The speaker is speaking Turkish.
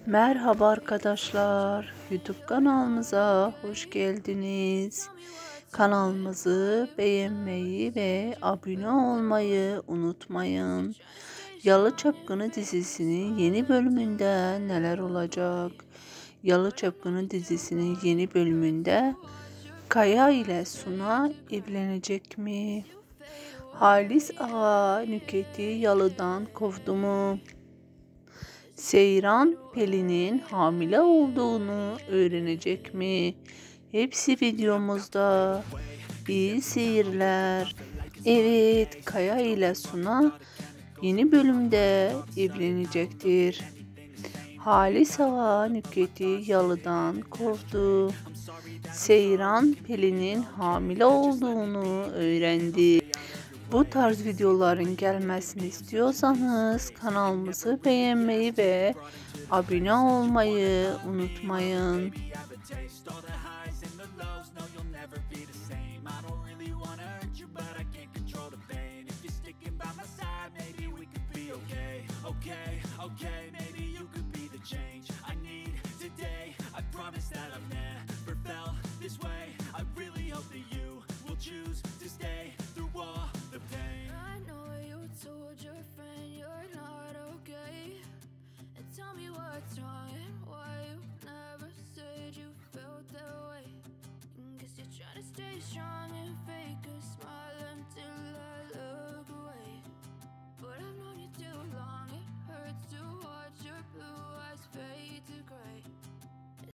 Merhaba arkadaşlar, YouTube kanalımıza hoş geldiniz. Kanalımızı beğenmeyi ve abone olmayı unutmayın. Yalı Çapkını dizisinin yeni bölümünde neler olacak? Yalı Çapkını dizisinin yeni bölümünde Kaya ile Suna evlenecek mi? Halis Ağa Nükhet'i yalıdan kovdu mu? Seyran Pelin'in hamile olduğunu öğrenecek mi? Hepsi videomuzda. İyi seyirler. Evet, Kaya ile Suna yeni bölümde evlenecektir. Halis Ağa Nükhet'i yalıdan kovdu. Seyran Pelin'in hamile olduğunu öğrendi. Bu tarz videoların gelmesini istiyorsanız kanalımızı beğenmeyi ve abone olmayı unutmayın. Told your friend you're not okay, and tell me what's wrong and why you never said you felt that way. Guess you're trying to stay strong and fake a smile until